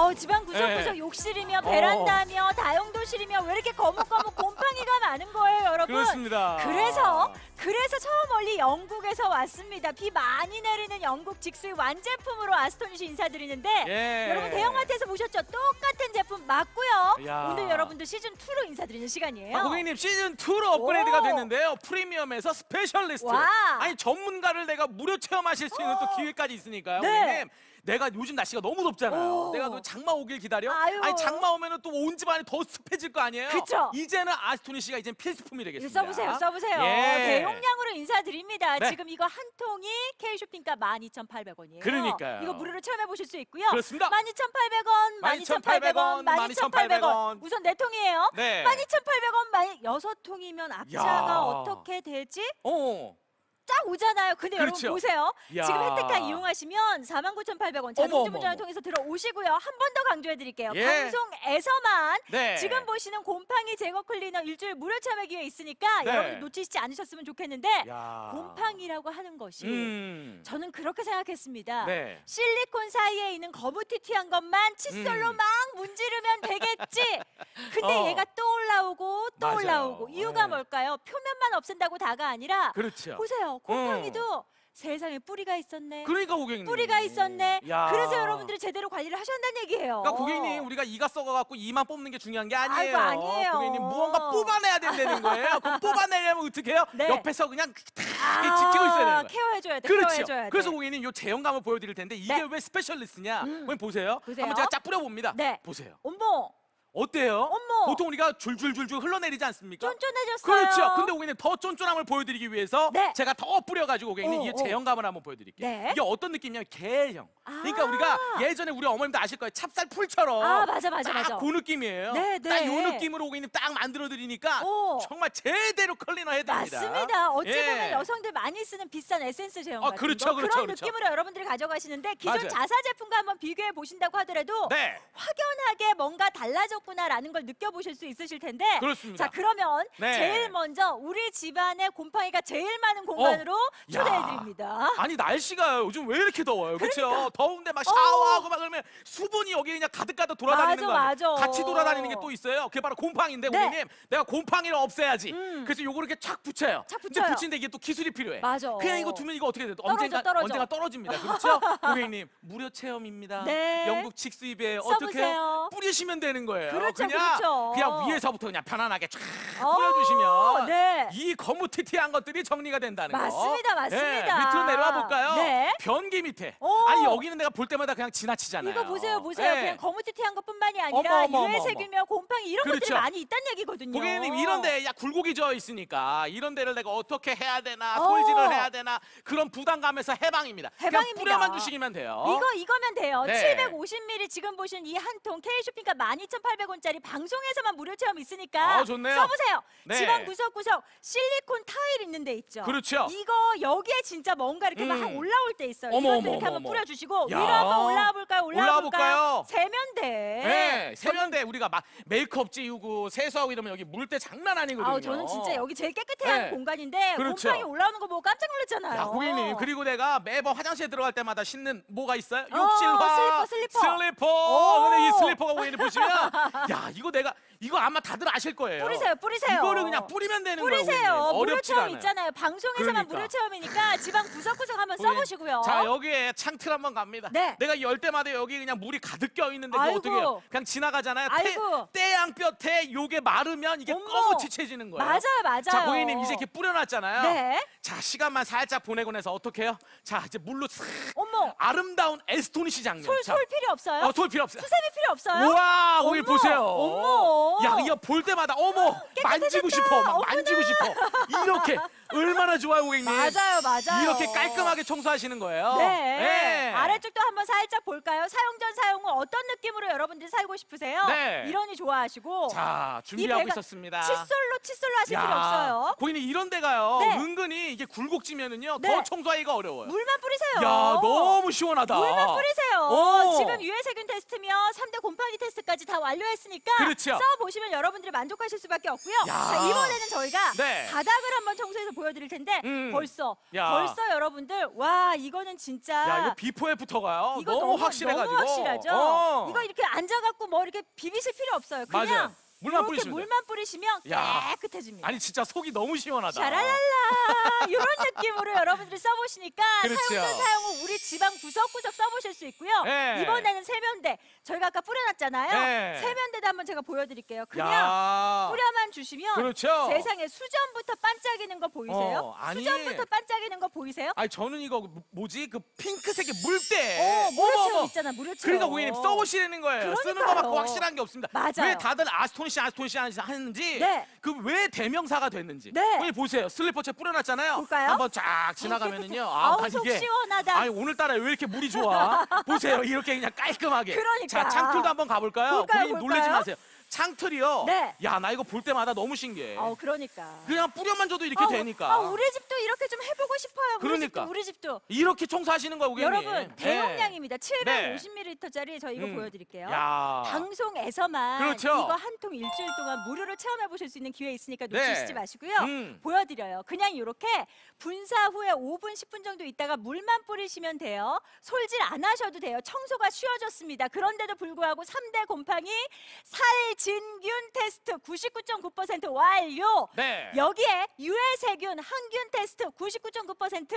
집안 구석구석 욕실이며 베란다며 다용도실이며 왜 이렇게 거뭇거뭇 곰팡이가 많은 거예요, 여러분? 그렇습니다. 그래서 저 멀리 영국에서 왔습니다. 비 많이 내리는 영국 직수의 완제품으로 아스토니시 인사드리는데 여러분 대형마트에서 보셨죠? 똑같은 제품 맞고요. 오늘 여러분들 시즌2로 인사드리는 시간이에요. 고객님 시즌2로 업그레이드가 됐는데요. 프리미엄에서 스페셜리스트. 아니 전문가를 내가 무료 체험하실 수 있는 또 기회까지 있으니까요. 고객님. 내가 요즘 날씨가 너무 덥잖아요. 내가 너 장마 오길 기다려? 아니 장마 오면은 또 온 집안이 더 습해질 거 아니에요? 그쵸? 이제는 아스토니시가 이제 필수품이 되겠습니다. 써보세요. 대용량으로 인사드립니다. 지금 이거 한 통이 K쇼핑가 12,800원이에요. 그러니까요. 이거 무료로 체험해 보실 수 있고요. 그렇습니다. 12,800원, 12,800원, 12,800원. 우선 네 통이에요. 12,800원, 6통이면 앞차가 어떻게 되지? 딱 오잖아요. 근데 여러분 보세요. 지금 혜택까지 이용하시면 49,800원 자동주문전을 통해서 들어오시고요. 한 번 더 강조해드릴게요. 방송에서만 지금 보시는 곰팡이 제거 클리너 일주일 무료 체험의 기회 있으니까 여러분 놓치지 않으셨으면 좋겠는데 곰팡이라고 하는 것이 저는 그렇게 생각했습니다. 실리콘 사이에 있는 거무튀튀한 것만 칫솔로 막 문지르면 되겠지. 근데 얘가 또 올라오고 또 올라오고 이유가 뭘까요? 표면만 없앤다고 다가 아니라 보세요. 곰팡이도 세상에 뿌리가 있었네. 그러니까 고객님. 뿌리가 있었네. 그래서 여러분들이 제대로 관리를 하셔야 한다는 얘기예요. 그러니까 고객님 우리가 이가 썩어갖고 이만 뽑는 게 중요한 게 아니에요. 아니에요. 고객님 무언가 뽑아내야 된다는 거예요. 그럼 뽑아내려면 어떻게 해요? 옆에서 그냥 지키고 있어야 되는 거예요. 케어해줘야 돼. 그렇죠. 그래서 고객님 요 제형감을 보여드릴 텐데 이게 왜 스페셜리스트냐? 고객님 보세요. 한번 제가 쫙 뿌려봅니다. 보세요. 어머. 어때요? 보통 우리가 줄줄줄줄 흘러내리지 않습니까? 쫀쫀해졌어요. 그렇죠. 근데 고객님 더 쫀쫀함을 보여드리기 위해서 제가 더 뿌려가지고 고객님 이 제형감을 한번 보여드릴게요. 이게 어떤 느낌이냐면 겔형. 그러니까 우리가 예전에 우리 어머님도 아실 거예요. 찹쌀풀처럼 맞아. 그 느낌이에요. 딱 이 느낌으로 고객님 딱 만들어드리니까 정말 제대로 클리너 해드립니다. 맞습니다. 어찌 보면 여성들 많이 쓰는 비싼 에센스 제형 같은 그런 느낌으로 여러분들이 가져가시는데 기존 자사 제품과 한번 비교해 보신다고 하더라도 확연하게 뭔가 달라졌구나라는 걸 느껴보실 수 있으실 텐데 그렇습니다. 자 그러면 제일 먼저 우리 집안에 곰팡이가 제일 많은 공간으로 초대해드립니다. 아니 날씨가 요즘 왜 이렇게 더워요? 그렇죠? 더운데 막 샤워하고 막 그러면 수분이 여기 그냥 가득가득 돌아다니는 거 아니에요? 같이 돌아다니는 게 또 있어요. 그게 바로 곰팡이인데 고객님 내가 곰팡이를 없애야지. 그래서 요거를 이렇게 착 붙여요. 근데 붙이는데 이게 또 기술이 필요해. 그냥 이거 두면 이거 어떻게 돼? 언젠가 떨어집니다. 그렇죠? 고객님 무료 체험입니다. 영국 직수입에 어떻게 해요? 뿌리시면 되는 거예요. 그냥 위에서부터 그냥 편안하게 쫙 뿌려주시면 이 거무튀튀한 것들이 정리가 된다는 거. 맞습니다. 밑으로 내려와 볼까요? 변기 밑에. 아니 여기는 내가 볼 때마다 그냥 지나치잖아요. 이거 보세요. 그냥 거무튀튀한 것뿐만이 아니라 유해세균이며 곰팡이 이런 것들이 많이 있다는 얘기거든요. 고객님 이런데 굴곡이 져 있으니까 이런 데를 내가 어떻게 해야 되나 솔질을 해야 되나 그런 부담감에서 해방입니다. 그냥 뿌려만 주시기만 돼요. 이거면 돼요. 750ml 지금 보신 이 한 통 K쇼핑가 12,800원짜리 방송에서만 무료 체험 있으니까 써보세요. 집안 구석구석 실리콘 타일 있는 데 있죠. 그렇죠. 이거 여기에 진짜 뭔가 이렇게 막 올라올 때 있어요. 이것도 이렇게 한번 뿌려주시고 위로 한번 올라와 볼까요? 올라와 볼까요? 세면대. 세면대 우리가 막 메이크업 지우고 세수하고 이러면 여기 물 때 장난 아니거든요. 저는 진짜 여기 제일 깨끗해하는 공간인데 곰팡이 올라오는 거 보고 깜짝 놀랐잖아요. 고객님 그리고 내가 매번 화장실에 들어갈 때마다 신는 뭐가 있어요? 욕실화 슬리퍼. 근데 이 슬리퍼가 고객님 보시면 이거 아마 다들 아실 거예요. 뿌리세요. 이거를 그냥 뿌리면 되는 거예요. 뿌리세요. 무료 체험 있잖아요. 방송에서만 무료 체험이니까 집안 구석구석 한번 써보시고요. 자 여기에 창틀 한번 갑니다. 내가 열 때마다 여기 그냥 물이 가득 껴 있는데 그거 어떻게 해요? 그냥 지나가잖아요. 태양볕에 요게 마르면 이게 거무튀튀해지는 거예요. 맞아요. 자 고객님 이제 이렇게 뿌려놨잖아요. 자 시간만 살짝 보내고 나서 어떻게 해요? 자 이제 물로 싹 아름다운 에스토니시 장면. 솔 필요 없어요? 솔 필요 없어요. 수세미 필요 없어요? 우와 고객님 보세요. 이거 볼 때마다 만지고 싶어. 만지고 싶어. 이렇게 얼마나 좋아요 고객님. 맞아요. 이렇게 깔끔하게 청소하시는 거예요. 아래쪽도 한번 살짝 볼까요? 사용 전 사용 후 어떤 느낌으로 여러분들이 살고 싶으세요? 이런이 좋아하시고 자 준비하고 있었습니다. 칫솔로 칫솔로 하실 필요 없어요. 고객님 이런 데가요. 네. 은근히 이게 굴곡지면은요. 네. 더 청소하기가 어려워요. 물만 뿌리세요. 야, 너무 시원하다. 물만 뿌리세요. 오. 지금 유해세균 테스트며 3대 곰팡이 테스트까지 다 완료했으니까 그렇죠. 써보시면 여러분들이 만족하실 수밖에 없고요. 야. 자, 이번에는 저희가 네. 바닥을 한번 청소해서 보여드릴 텐데 벌써 여러분들 와 이거는 진짜 야, 이거 비포 애프터가요. 이거 너무 확실해가지고. 너무 확실하죠. 이거 이렇게 앉아갖고 뭐 이렇게 비비실 필요 없어요. 그냥 맞아요. 물만 이렇게 뿌리시면 물만 뿌리시면 야. 깨끗해집니다. 아니 진짜 속이 너무 시원하다. 샤라랄라 이런 느낌으로 여러분들이 써보시니까 그렇죠. 사용 후 우리 집안 구석구석 써보실 수 있고요. 네. 이번에는 세면대 저희가 아까 뿌려놨잖아요. 네. 세면대도 한번 제가 보여드릴게요. 그냥 야. 뿌려만 주시면 그렇죠. 세상에 수전부터 반짝이는 거 보이세요? 아니. 수전부터 반짝이는 거 보이세요? 아니 저는 이거 뭐지 그 핑크색의 물때. 무료체험 있잖아 무료체험. 그러니까 고객님 써보시는 거예요. 쓰는 거 맞고 확실한 게 없습니다. 맞아요. 왜 다들 아스토니시 하는지 네. 그 왜 대명사가 됐는지. 네. 고객님 보세요. 슬리퍼채 뿌려놨잖아요. 볼까요? 한번 쫙 지나가면은요. 아우 속 시원하다. 아니 오늘따라 왜 이렇게 물이 좋아? 보세요. 이렇게 그냥 깔끔하게. 그러니까. 자 창틀도 한번 가볼까요? 볼까요, 고객님 놀라지 볼까요? 마세요. 창틀이요. 네. 야 나 이거 볼 때마다 너무 신기해. 그러니까. 그냥 뿌려만 줘도 이렇게 되니까. 우리 집도 이렇게 좀 해보고 싶어요. 그러니까. 우리 집도. 이렇게 청소하시는 거예요, 고객님. 여러분 대용량입니다. 네. 750ml짜리 저 이거 보여드릴게요. 야. 방송에서만 그렇죠. 이거 한 통 일주일 동안 무료로 체험해 보실 수 있는 기회 있으니까 네. 놓치시지 마시고요. 음. 보여드려요. 그냥 이렇게 분사 후에 5분 10분 정도 있다가 물만 뿌리시면 돼요. 솔질 안 하셔도 돼요. 청소가 쉬워졌습니다. 그런데도 불구하고 3대 곰팡이 살진균 테스트 99.9% 완료. 네. 여기에 유해세균 항균 테스트 99.9%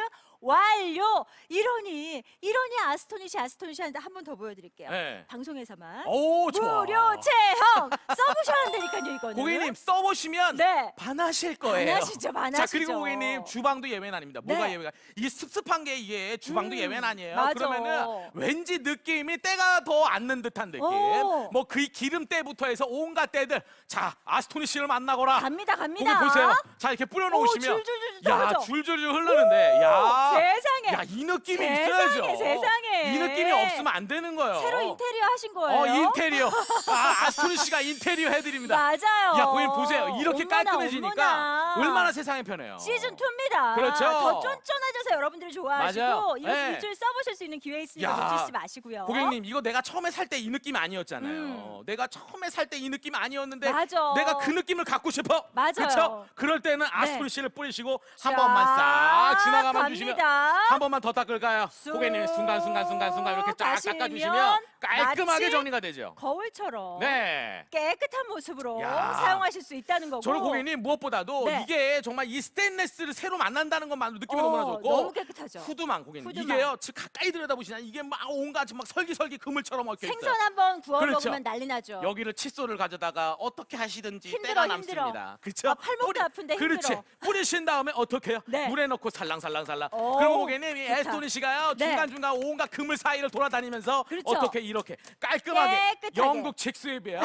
완료. 이러니 아스토니시 하는데 한 번 더 보여드릴게요. 네. 방송에서만 오, 좋아. 무료 체험 써보셔야 한다니까요. 이거는 고객님 써보시면 네. 반하실 거예요. 반하시죠, 반하시죠. 자 그리고 고객님 주방도 예외는 아닙니다. 뭐가 네. 예외가? 이게 습습한 게 이게 주방도 예외는 아니에요. 맞아. 그러면은 왠지 느낌이 때가 더 앉는 듯한 느낌. 오. 뭐 그 기름때부터 해서 온갖 때들. 자 아스토니시를 만나거라. 갑니다. 고객 보세요. 자 이렇게 뿌려놓으시면 줄줄줄 야 떨어져. 줄줄줄 흐르는데 야 세상에. 야 이 느낌이 세상에, 있어야죠. 세상에. 이 느낌이 없으면 안 되는 거예요. 새로 인테리어 하신 거예요? 인테리어. 아스토니시가 인테리어 해드립니다. 맞아요. 야, 고객님 보세요. 이렇게 어머나, 깔끔해지니까 어머나. 얼마나 세상에 편해요. 시즌 2입니다. 그렇죠. 더 쫀쫀해져서 여러분들이 좋아하시고 맞아요. 이거 네. 일주일 써보실 수 있는 기회 있으니까 야. 놓치시지 마시고요. 고객님 이거 내가 처음에 살 때 이 느낌 아니었잖아요. 내가 처음에 살 때 이 느낌 아니었는데 맞아. 내가 그 느낌을 갖고 싶어. 맞아요. 그렇죠? 그럴 때는 아스토니시를 뿌리시고 한 자, 번만 싹 지나가만 주시면 갑니다. 한 번만 더 닦을까요? 쑥 고객님 순간 이렇게 쫙 가시면 닦아주시면 깔끔하게 마치 정리가 되죠. 거울처럼 네. 깨끗한 모습으로 야. 사용하실 수 있다는 거고. 저는 고객님 무엇보다도 네. 이게 정말 이 스테인레스를 새로 만난다는 것만 느낌이 너무나 좋고 너무 깨끗하죠. 후드만 고객님 후드만. 이게요 지금 가까이 들여다보시면 이게 막 온갖 막 설기설기 그물처럼 얽혀 있어요. 생선 한번 구워 그렇죠. 먹으면 난리 나죠. 여기를 칫솔을 가져다가 어떻게 하시든지 힘들어, 때가 힘들어. 남습니다. 그렇죠? 아, 팔목도 아픈데 그렇지. 힘들어. 뿌리신 다음에 어떻게 해요? 네. 물에 넣고 살랑살랑살랑. 오, 그럼 고객님 이 좋다. 에스토니시가요 네. 중간중간 온갖 그물 사이를 돌아다니면서 그렇죠. 어떻게 이렇게 깔끔하게 깨끗하게. 영국 칙스윕이에요.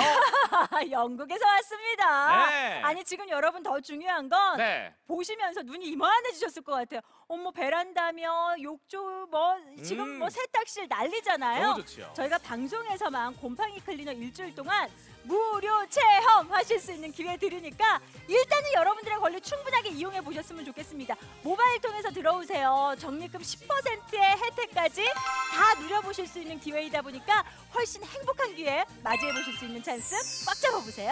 영국에서 왔습니다. 네. 아니 지금 여러분 더 중요한 건 네. 보시면서 눈이 이만해지셨을 것 같아요. 어머 베란다며 욕조 뭐 지금 뭐 세탁실 난리잖아요. 너무 좋죠. 저희가 방송에서만 곰팡이 클리너 일주일 동안 무료 체험하실 수 있는 기회 드리니까 일단은 여러분들의 권리 충분하게 이용해 보셨으면 좋겠습니다. 모바일 통해서 들어오세요. 적립금 10%의 혜택까지 다 누려보실 수 있는 기회이다 보니까 훨씬 행복한 기회 맞이해 보실 수 있는 찬스 꽉 잡아보세요.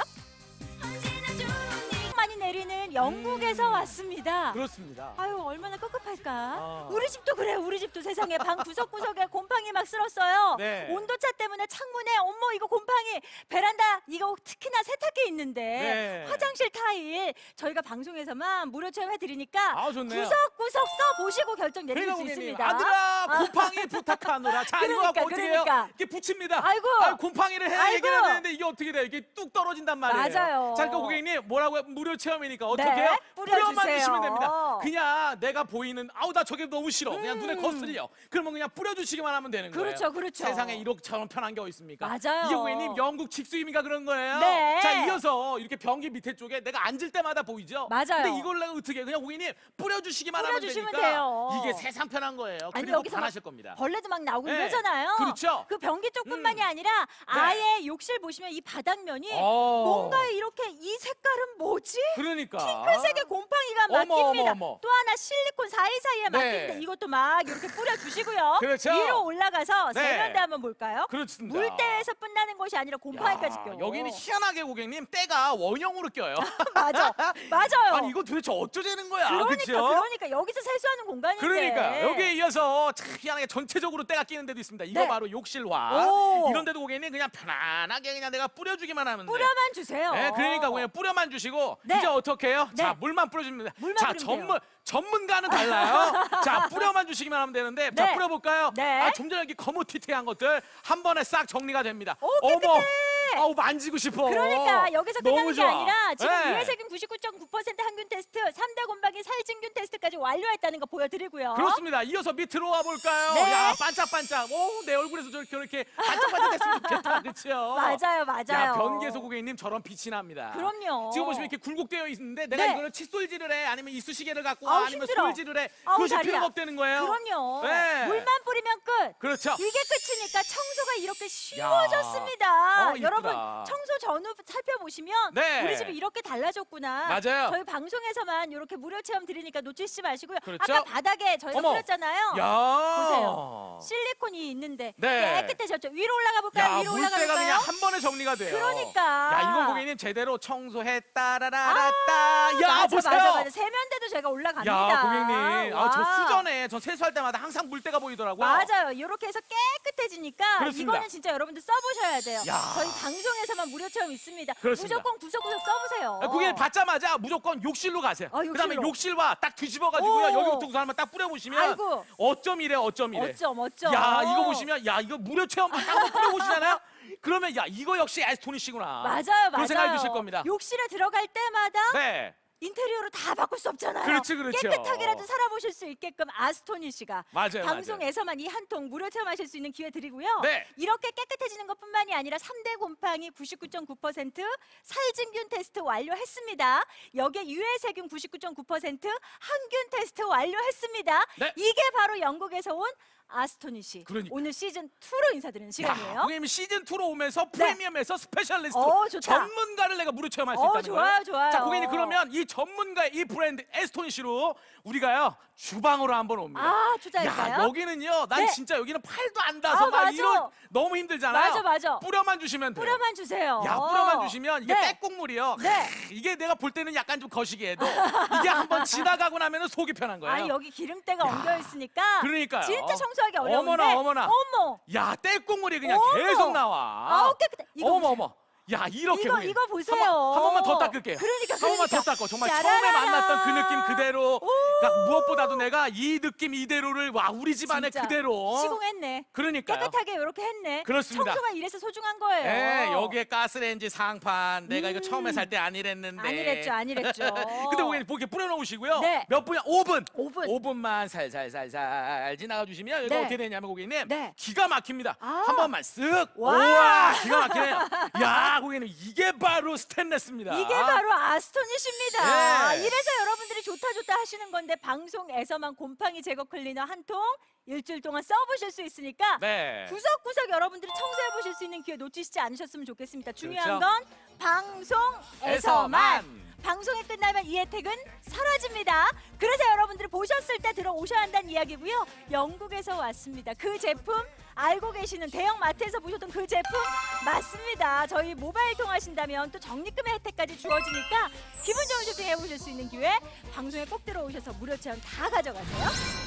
많이 내리는 영국에서 왔습니다. 그렇습니다. 아유 얼마나 꿉꿉할까. 아. 우리 집도 그래요. 우리 집도 세상에 방 구석구석에 곰팡이 막 쓸었어요. 네. 온도차 때문에 창문에 어머 이거 곰팡이 베란다 이거 특히나 세탁기 있는데 네. 화장실 타일 저희가 방송에서만 무료 체험해드리니까 아, 좋네요. 구석구석 써보시고 결정 내릴 수 고객님, 있습니다. 아들아 곰팡이 부탁하노라. 자 이거 갖고 어떻게 해요? 그러니까. 이렇게 붙입니다. 아이고. 곰팡이를 해야 아이고. 얘기를 되는데 이게 어떻게 돼요? 이게 뚝 떨어진단 말이에요. 맞아요. 자 그러니까 고객님 뭐라고요? 무료 체험이니까 어떻게 네, 해요? 뿌려주세요. 뿌려만 주시면 됩니다. 그냥 내가 보이는 아우 나 저게 너무 싫어. 그냥 눈에 거슬려. 그러면 그냥 뿌려주시기만 하면 되는 거예요. 그렇죠, 그렇죠. 세상에 이렇게처럼 편한 게 어디 있습니까? 맞아요. 이게 고객님 영국 직수임이가 그런 거예요. 네. 자 이어서 이렇게 변기 밑에 쪽에 내가 앉을 때마다 보이죠? 맞아요. 근데 이걸 내가 어떻게 해? 그냥 고객님 뿌려주시기만 하면 뿌려주시면 되니까 돼요. 이게 세상 편한 거예요. 아니, 그리고 여기서 반하실 겁니다. 벌레도 막 나오고 네, 이러잖아요. 그렇죠. 그 변기 쪽뿐만이 아니라 아예 욕실 보시면 이 바닥면이 어. 뭔가 이렇게 이 색깔은 뭐지? 그러니까. 핑크색의 곰팡이가 맡깁니다. 어머. 또 하나 실리콘 사이사이에 네. 맡기는데 이것도 막 이렇게 뿌려주시고요. 그렇죠. 위로 올라가서 네. 세면대 한번 볼까요? 그렇습니다. 물때에서 끝나는 것이 아니라 곰팡이까지 야, 껴요. 여기는 희한하게 고객님 때가 원형으로 껴요. 맞아, 맞아요. 아니 이거 도대체 어쩌자는 거야? 그쵸? 그러니까 여기서 세수하는 공간인데. 그러니까 여기에 이어서 참 희한하게 전체적으로 때가 끼는 데도 있습니다. 이거 네. 바로 욕실화. 오. 이런 데도 고객님 그냥 편안하게 그냥 내가 뿌려주기만 하면 돼. 뿌려만 주세요. 네, 그러니까 그냥 뿌려만 주시고 네. 이제 어떻게 해요? 네. 자, 물만 뿌려줍니다. 물만 자, 뿌리면 전문가는 달라요. 자, 뿌려만 주시기만 하면 되는데 자, 네. 뿌려볼까요? 네. 아, 좀 전에 여기 거무튀튀한 것들 한 번에 싹 정리가 됩니다. 오, 깨끗해. 아우 만지고 싶어. 그러니까 여기서 끝나는 너무 게 좋아. 아니라 지금 네. 유해세균 99.9% 항균 테스트, 3대 곰팡이 살균균 테스트까지 완료했다는 거 보여드리고요. 그렇습니다. 이어서 밑으로 와 볼까요? 네. 야, 반짝반짝. 오, 내 얼굴에서 저렇게 반짝반짝 됐으면 좋겠다. 그렇죠? 맞아요. 야, 변기에서 고객님 저런 빛이 납니다. 그럼요. 지금 보시면 이렇게 굴곡되어 있는데 내가 네. 이거를 칫솔질을 해 아니면 이쑤시개를 갖고 와 아우, 아니면 힘들어. 솔질을 해 아우, 그것이 다리야. 필요가 없다는 거예요. 그럼요. 네. 물만 뿌리면 끝. 그렇죠. 이게 끝이니까 청소가 이렇게 쉬워졌습니다. 이쁘다. 여러분 청소 전후 살펴보시면 네. 우리 집이 이렇게 달라졌구나. 맞아요. 저희 방송에서만 이렇게 무료 체험 드리니까 놓치지 마시고요. 그렇죠. 아까 바닥에 저희가 어머. 뿌렸잖아요. 야. 보세요. 실리콘이 있는데 네. 깨끗해졌죠. 위로 올라가 볼까요? 야, 위로 올라가 물때가 볼까요? 그냥 한 번에 정리가 돼요. 그러니까. 야, 이건 고객님 제대로 청소했다라라라따. 야, 맞아, 보세요. 맞아. 세면대도 제가 올라갑니다. 야, 고객님. 아, 저 와. 수전에 저 세수할 때마다 항상 물때가 보이더라고요. 맞아요. 이렇게 해서 깨끗해지니까 그렇습니다. 이거는 진짜 여러분들 써보셔야 돼요. 야. 저희 방송에서만 무료 체험 있습니다. 그렇습니다. 무조건 구석구석 써보세요. 고객님 받자마자 무조건 욕실로 가세요. 욕실로. 그다음에 욕실과 딱 뒤집어가지고요. 오. 여기부터 우선 한번 딱 뿌려보시면 아이고. 어쩜 이래. 어쩜. 야, 이거 보시면 야, 이거 무료 체험도 딱 한번 뿌려보시잖아요. 그러면 야, 이거 역시 에스토니시구나. 맞아요. 그런 생각이 드실 겁니다. 욕실에 들어갈 때마다 네. 인테리어로 다 바꿀 수 없잖아요. 그렇죠. 깨끗하게라도 살아보실 수 있게끔 아스토니시가 맞아요. 방송에서만 이 한 통 무료 체험하실 수 있는 기회 드리고요. 네. 이렇게 깨끗해지는 것뿐만이 아니라 3대 곰팡이 99.9%, 살균균 테스트 완료했습니다. 여기에 유해세균 99.9%, 항균 테스트 완료했습니다. 네. 이게 바로 영국에서 온 아스토니시. 그러니까. 오늘 시즌 2로 인사드리는 시간이에요. 고객님 시즌 2로 오면서 프리미엄에서 스페셜리스트 좋다. 전문가를 내가 무료 체험할 수 있다는 거예요. 좋아요. 자, 고객님 그러면 이 전문가의 이 브랜드 에스토니시로 우리가요 주방으로 한번 옵니다. 투자할까요? 야, 여기는요, 난 네. 진짜 여기는 팔도 안 닿아서 막 맞아. 이런 너무 힘들잖아요. 맞아. 뿌려만 주시면 돼요. 뿌려만 주세요. 야, 뿌려만 주시면 이게 네. 떼국물이요. 네. 이게 내가 볼 때는 약간 좀 거시기 해도 이게 한번 지나가고 나면은 속이 편한 거예요. 아니 여기 기름때가 엉겨 있으니까 그러니까요. 진짜 청소하기 어려운데. 어머나. 어머. 야, 떼국물이 그냥 어머. 계속 나와. 아우 깨끗해. 이거 보세요. 어머. 야, 이렇게 고객님. 이거 보세요. 한 번만 더 닦을게요. 그러니까. 한 번만 더 닦고 정말 짜라라라. 처음에 만났던 그 느낌 그대로. 그러니까 무엇보다도 내가 이 느낌 이대로를 와 우리 집안에 진짜 그대로. 시공했네. 그러니까요. 깨끗하게 이렇게 했네. 그렇습니다. 청소가 이래서 소중한 거예요. 네, 여기에 가스레인지 상판. 내가 이거 처음에 살 때 안 이랬는데. 아니랬죠. 근데 고객님 이렇게 뿌려놓으시고요. 네. 몇 분이야? 5분. 5분. 만 살살살살 지나가 주시면 이거 네. 어떻게 되냐면 고객님 네. 기가 막힙니다. 아. 한 번만 쓱. 와. 우와, 기가 막히네요. 야, 고객님 이게 바로 스테인레스입니다. 이게 바로 아스토니시입니다. 네. 이래서 여러분들이 좋다 하시는 건데 방송에서만 곰팡이 제거 클리너 한 통 일주일 동안 써보실 수 있으니까 네. 구석구석 여러분들이 청소해 보실 수 있는 기회 놓치시지 않으셨으면 좋겠습니다. 중요한 그렇죠. 건 방송에서만. 에서만. 방송이 끝나면 이 혜택은 사라집니다. 그래서 여러분들이 보셨을 때 들어오셔야 한다는 이야기고요. 영국에서 왔습니다. 그 제품 알고 계시는 대형 마트에서 보셨던 그 제품 맞습니다. 저희 모바일 통하신다면 또 적립금의 혜택까지 주어지니까 기분 좋은 쇼핑 해보실 수 있는 기회 방송에 꼭 들어오셔서 무료 체험 다 가져가세요.